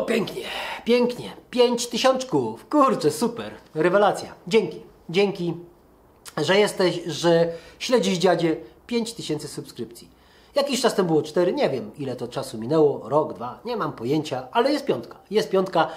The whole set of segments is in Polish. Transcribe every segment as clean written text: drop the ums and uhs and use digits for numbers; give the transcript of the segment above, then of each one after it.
pięknie, pięknie. 5000, kurczę, super, rewelacja. Dzięki, że jesteś, że śledzisz dziadzie. 5000 subskrypcji. Jakiś czas temu było 4, nie wiem ile to czasu minęło, rok, 2, nie mam pojęcia, ale jest piątka. Jest piątka.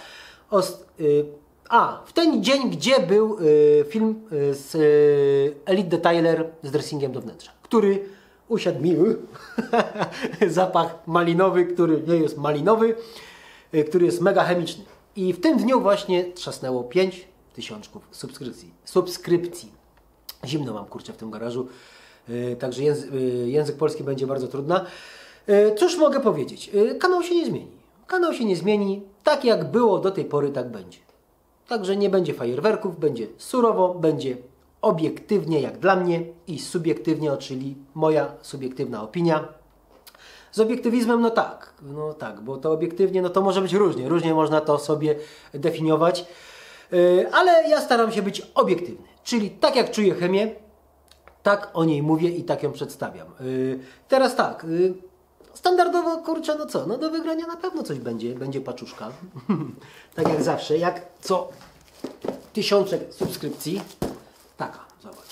W ten dzień, gdzie był film z Elite Detailer z dressingiem do wnętrza, który usiadł mi zapach malinowy, który nie jest malinowy, który jest mega chemiczny. I w tym dniu właśnie trzasnęło 5000 subskrypcji. Zimno mam, kurczę, w tym garażu, także język polski będzie bardzo trudna. Cóż mogę powiedzieć? Kanał się nie zmieni. Kanał się nie zmieni. Tak jak było do tej pory, tak będzie. Także nie będzie fajerwerków, będzie surowo, będzie obiektywnie jak dla mnie i subiektywnie, czyli moja subiektywna opinia. Z obiektywizmem no tak, bo to obiektywnie no to może być różnie można to sobie definiować, ale ja staram się być obiektywny, czyli tak jak czuję chemię, tak o niej mówię i tak ją przedstawiam. Teraz tak, standardowo, kurczę, no co, no do wygrania na pewno coś będzie paczuszka, tak jak zawsze, jak co 1000 subskrypcji, taka, zobacz,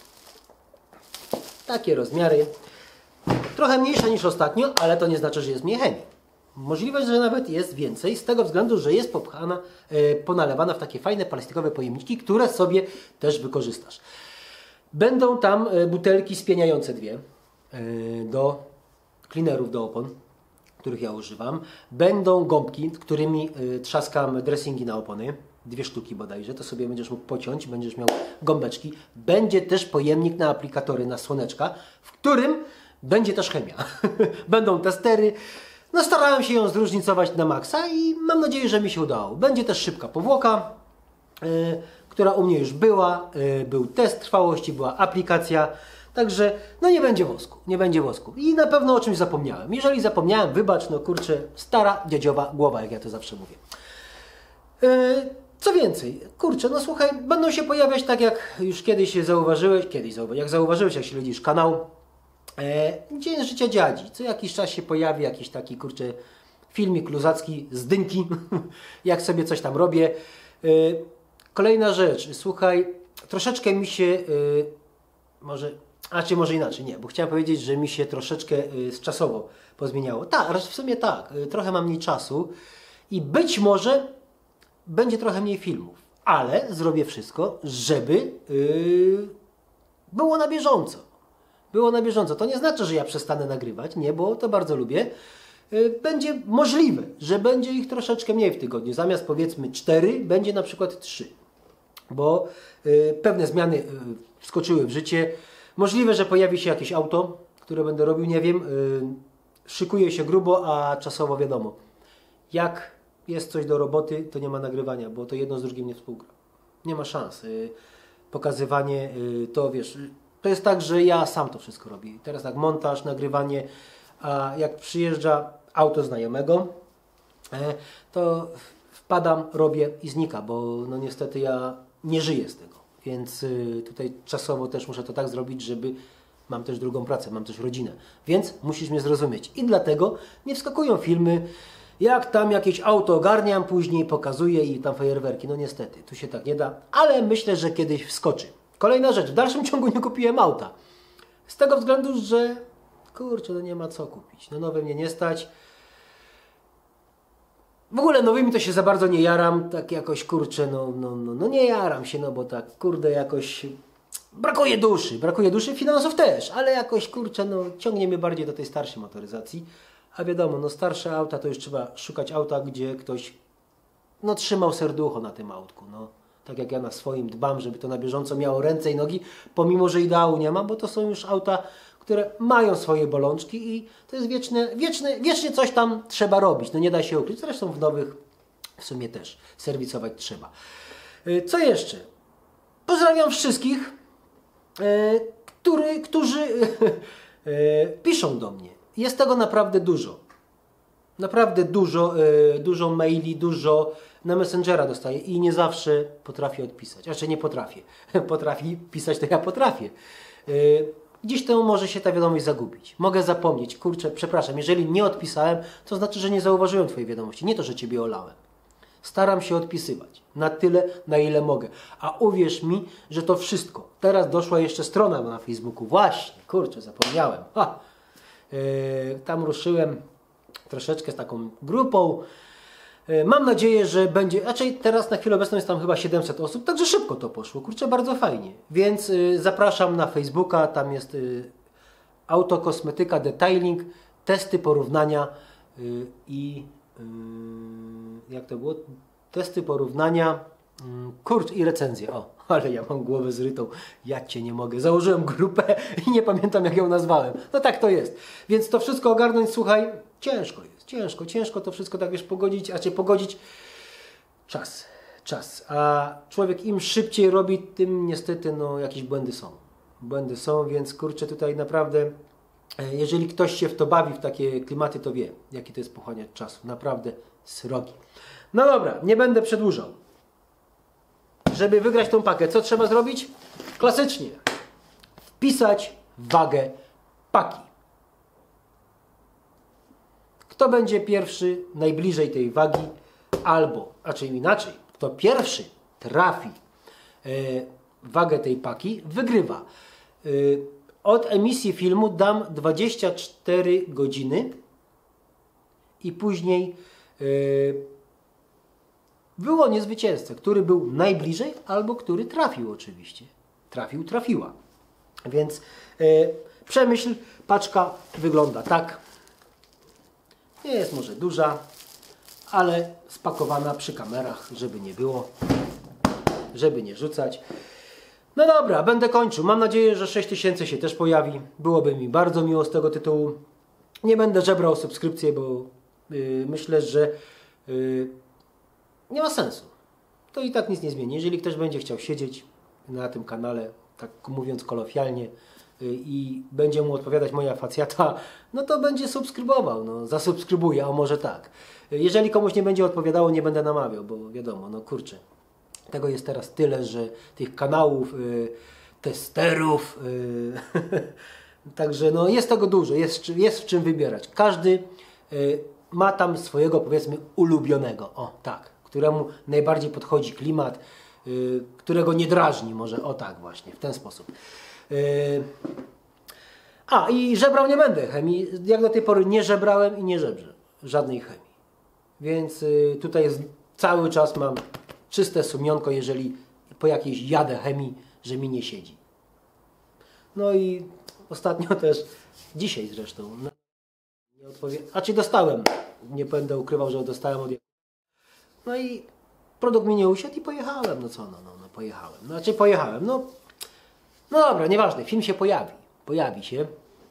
takie rozmiary, trochę mniejsza niż ostatnio, ale to nie znaczy, że jest mniej chemii. Możliwe, że nawet jest więcej, z tego względu, że jest ponalewana w takie fajne plastikowe pojemniki, które sobie też wykorzystasz. Będą tam butelki spieniające dwie do cleanerów do opon, których ja używam. Będą gąbki, którymi trzaskam dressingi na opony. 2 sztuki bodajże, to sobie będziesz mógł pociąć, będziesz miał gąbeczki. Będzie też pojemnik na aplikatory, na słoneczka, w którym będzie też chemia. Będą testery. No starałem się ją zróżnicować na maksa i mam nadzieję, że mi się udało. Będzie też szybka powłoka, która u mnie już była. Był test trwałości, była aplikacja. Także no nie będzie wosku. I na pewno o czymś zapomniałem. Jeżeli zapomniałem, wybacz, no kurczę, stara dziadziowa głowa, jak ja to zawsze mówię. Co więcej, kurczę, no słuchaj, będą się pojawiać, tak jak już kiedyś zauważyłeś, jak śledzisz kanał, Dzień życia dziadzi. Co jakiś czas się pojawi jakiś taki, kurczę, filmik luzacki z dynki, jak sobie coś tam robię. Kolejna rzecz, słuchaj, troszeczkę mi się, może inaczej, nie, bo chciałem powiedzieć, że mi się troszeczkę czasowo pozmieniało. Tak, w sumie tak, trochę mam mniej czasu i być może będzie trochę mniej filmów, ale zrobię wszystko, żeby było na bieżąco. To nie znaczy, że ja przestanę nagrywać, nie, bo to bardzo lubię. Będzie możliwe, że będzie ich troszeczkę mniej w tygodniu. Zamiast powiedzmy 4, będzie na przykład 3. Bo pewne zmiany wskoczyły w życie. Możliwe, że pojawi się jakieś auto, które będę robił, nie wiem. Szykuje się grubo, a czasowo wiadomo. Jak jest coś do roboty, to nie ma nagrywania, bo to jedno z drugim nie współgra. Nie ma szans. Pokazywanie, to wiesz... To jest tak, że ja sam to wszystko robię. Teraz tak, montaż, nagrywanie, a jak przyjeżdża auto znajomego, to wpadam, robię i znika, bo no niestety ja nie żyję z tego. Więc tutaj czasowo też muszę to tak zrobić, żeby mam też drugą pracę, mam też rodzinę. Więc musisz mnie zrozumieć. I dlatego nie wskakują filmy, jak tam jakieś auto ogarniam, później pokazuję i tam fajerwerki. No niestety, tu się tak nie da, ale myślę, że kiedyś wskoczy. Kolejna rzecz, w dalszym ciągu nie kupiłem auta. Z tego względu, że kurczę, no nie ma co kupić. No nowe mnie nie stać. W ogóle nowymi to się za bardzo nie jaram. Tak jakoś kurczę, no nie jaram się, no bo tak kurde jakoś brakuje duszy, finansów też, ale jakoś kurczę, no ciągnie mnie bardziej do tej starszej motoryzacji. A wiadomo, no starsze auta to już trzeba szukać auta, gdzie ktoś no trzymał serducho na tym autku, no. Tak jak ja na swoim dbam, żeby to na bieżąco miało ręce i nogi, pomimo, że ideału nie ma, bo to są już auta, które mają swoje bolączki i to jest wiecznie coś tam trzeba robić. No nie da się ukryć. Zresztą w nowych w sumie też serwisować trzeba. Co jeszcze? Pozdrawiam wszystkich, którzy piszą do mnie. Jest tego naprawdę dużo. Naprawdę dużo maili, dużo na Messengera dostaję i nie zawsze potrafię odpisać. Znaczy nie potrafię. Potrafi pisać, to ja potrafię. gdzieś temu może się ta wiadomość zagubić. Mogę zapomnieć, kurczę, przepraszam, jeżeli nie odpisałem, to znaczy, że nie zauważyłem Twojej wiadomości. Nie to, że Ciebie olałem. Staram się odpisywać na tyle, na ile mogę. A uwierz mi, że to wszystko. Teraz doszła jeszcze strona na Facebooku. Właśnie, kurczę, zapomniałem. Tam ruszyłem troszeczkę z taką grupą. Mam nadzieję, że będzie, raczej teraz na chwilę obecną jest tam chyba 700 osób, także szybko to poszło, kurczę, bardzo fajnie. Więc zapraszam na Facebooka, tam jest autokosmetyka, detailing, testy, porównania i jak to było? Testy, porównania, kurcz i recenzje. O, ale ja mam głowę zrytą, ja Cię nie mogę. Założyłem grupę i nie pamiętam, jak ją nazwałem. No tak to jest. Więc to wszystko ogarnąć, słuchaj, ciężko jest. Ciężko to wszystko tak wiesz pogodzić, pogodzić czas. A człowiek im szybciej robi, tym niestety no jakieś błędy są, więc kurczę tutaj naprawdę, jeżeli ktoś się w to bawi, w takie klimaty, to wie, jaki to jest pochłaniać czasu. Naprawdę srogi. No dobra, nie będę przedłużał. Żeby wygrać tą pakę, co trzeba zrobić? Klasycznie. Wpisać wagę paki. Kto będzie pierwszy, najbliżej tej wagi, albo, inaczej, kto pierwszy trafi wagę tej paki, wygrywa. Od emisji filmu dam 24 godziny i później wyłonię zwycięzcę, który był najbliżej, albo który trafił oczywiście. Trafiła. Więc przemyśl, paczka wygląda tak. Nie jest może duża, ale spakowana przy kamerach, żeby nie było, żeby nie rzucać. No dobra, będę kończył. Mam nadzieję, że 6000 się też pojawi. Byłoby mi bardzo miło z tego tytułu. Nie będę żebrał subskrypcję, bo myślę, że nie ma sensu. To i tak nic nie zmieni. Jeżeli ktoś będzie chciał siedzieć na tym kanale, tak mówiąc kolokwialnie, i będzie mu odpowiadać moja facjata, no to będzie subskrybował, no zasubskrybuje, a może tak. Jeżeli komuś nie będzie odpowiadało, nie będę namawiał, bo wiadomo, no kurczę, tego jest teraz tyle, że tych kanałów, testerów, także no jest tego dużo, jest w czym wybierać. Każdy ma tam swojego, powiedzmy, ulubionego, o tak, któremu najbardziej podchodzi klimat, którego nie drażni, może o tak właśnie, w ten sposób. I żebrał nie będę chemii. Jak do tej pory nie żebrałem i nie żebrzę żadnej chemii. Więc tutaj cały czas mam czyste sumienko, jeżeli po jakiejś jadę chemii, że mi nie siedzi. No i ostatnio też, dzisiaj zresztą, nie odpowiedziałem. Dostałem, nie będę ukrywał, że dostałem od... No i produkt mi nie usiadł i pojechałem. No co, pojechałem. Pojechałem, no dobra, nieważne, film się pojawi się.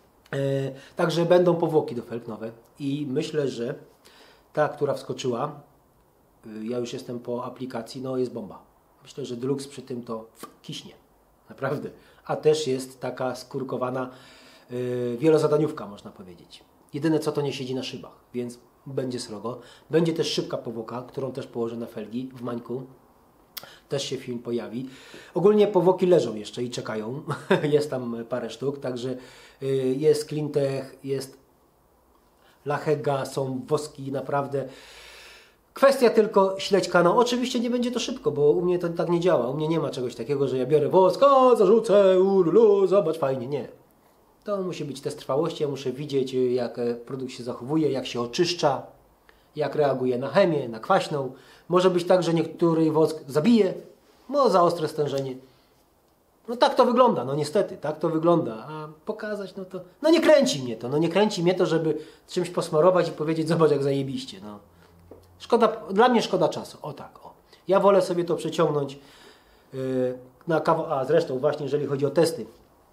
Także będą powłoki do felg nowe i myślę, że ta, która wskoczyła, ja już jestem po aplikacji, no jest bomba. Myślę, że Deluxe przy tym to kiśnie, naprawdę. A też jest taka skórkowana wielozadaniówka, można powiedzieć. Jedyne co, to nie siedzi na szybach, więc będzie srogo. Będzie też szybka powłoka, którą też położę na felgi w Mańku. Też się film pojawi. Ogólnie powłoki leżą jeszcze i czekają. Jest tam parę sztuk, także jest Clintech, jest Lachega, są woski, naprawdę. Kwestia tylko śledź kanał. Oczywiście nie będzie to szybko, bo u mnie to tak nie działa. U mnie nie ma czegoś takiego, że ja biorę wosk, zarzucę, zobacz, fajnie. Nie. To musi być test trwałości. Ja muszę widzieć, jak produkt się zachowuje, jak się oczyszcza, jak reaguje na chemię, na kwaśną. Może być tak, że niektóry wosk zabije, za ostre stężenie. No tak to wygląda, no niestety, tak to wygląda. A pokazać, nie kręci mnie to, żeby czymś posmarować i powiedzieć, zobacz jak zajebiście, no. Dla mnie szkoda czasu, o tak, o. Ja wolę sobie to przeciągnąć na kawał, zresztą właśnie, jeżeli chodzi o testy,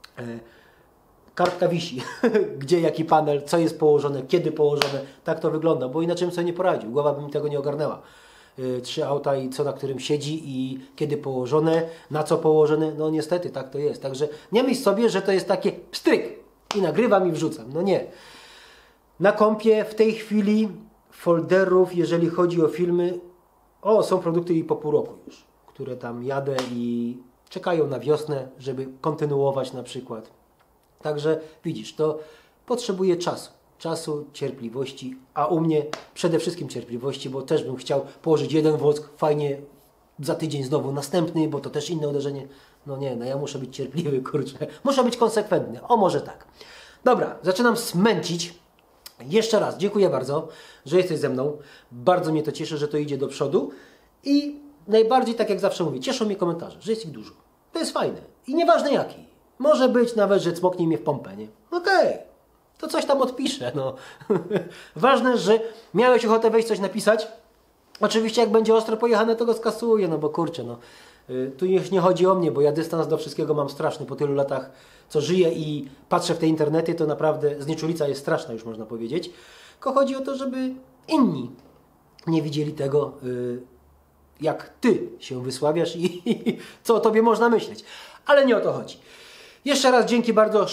kartka wisi, gdzie jaki panel, co jest położone, kiedy położone, tak to wygląda, bo inaczej bym sobie nie poradził, głowa by mi tego nie ogarnęła. 3 auta i co na którym siedzi i kiedy położone, na co położone, no niestety tak to jest. Także nie myśl sobie, że to jest takie pstryk i nagrywam i wrzucam, no nie. Na kompie w tej chwili folderów, jeżeli chodzi o filmy, są produkty i po pół roku już, które tam jadę i czekają na wiosnę, żeby kontynuować na przykład. Także widzisz, to potrzebuje czasu. Czasu, cierpliwości, a u mnie przede wszystkim cierpliwości, bo też bym chciał położyć jeden wosk, fajnie, za tydzień znowu następny, bo to też inne uderzenie. No nie, no ja muszę być cierpliwy, kurczę. Muszę być konsekwentny. O, może tak. Dobra, zaczynam smęcić. Jeszcze raz dziękuję bardzo, że jesteś ze mną. Bardzo mnie to cieszy, że to idzie do przodu. I najbardziej, tak jak zawsze mówię, cieszą mnie komentarze, że jest ich dużo. To jest fajne. I nieważne jaki. Może być nawet, że cmoknij mnie w pompę, nie? Okej. To coś tam odpiszę, no. Ważne, że miałeś ochotę wejść coś napisać. Oczywiście jak będzie ostro pojechane, to go skasuję, no bo kurczę, no. Tu już nie chodzi o mnie, bo ja dystans do wszystkiego mam straszny po tylu latach, co żyję i patrzę w te internety, to naprawdę znieczulica jest straszna, już można powiedzieć. Tylko chodzi o to, żeby inni nie widzieli tego, jak Ty się wysławiasz i co o Tobie można myśleć. Ale nie o to chodzi. Jeszcze raz dzięki bardzo.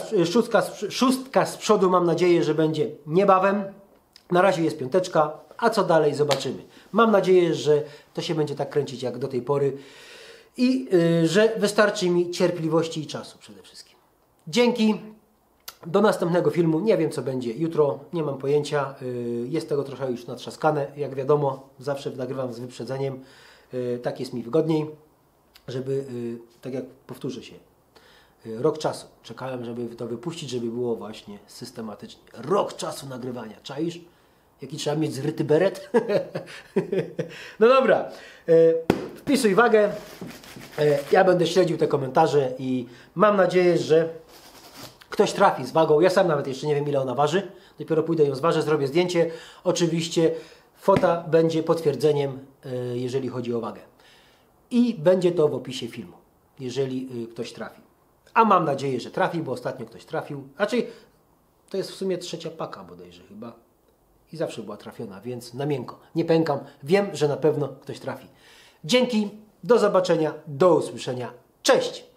Szóstka z przodu, mam nadzieję, że będzie niebawem. Na razie jest 5, a co dalej zobaczymy. Mam nadzieję, że to się będzie tak kręcić jak do tej pory i że wystarczy mi cierpliwości i czasu przede wszystkim. Dzięki. Do następnego filmu. Nie wiem, co będzie jutro. Nie mam pojęcia. Jest tego trochę już natrzaskane. Jak wiadomo, zawsze nagrywam z wyprzedzeniem. Tak jest mi wygodniej, żeby, tak jak powtórzę się, rok czasu. Czekałem, żeby to wypuścić, żeby było właśnie systematycznie. Rok czasu nagrywania. Czaisz? Jaki trzeba mieć zryty beret? No dobra. Wpisuj wagę. Ja będę śledził te komentarze i mam nadzieję, że ktoś trafi z wagą. Ja sam nawet jeszcze nie wiem, ile ona waży. Dopiero pójdę ją zważę, zrobię zdjęcie. Oczywiście fota będzie potwierdzeniem, jeżeli chodzi o wagę. I będzie to w opisie filmu, jeżeli ktoś trafi. A mam nadzieję, że trafi, bo ostatnio ktoś trafił. Raczej to jest w sumie 3. paka bodajże chyba. I zawsze była trafiona, więc na miękko. Nie pękam. Wiem, że na pewno ktoś trafi. Dzięki. Do zobaczenia. Do usłyszenia. Cześć!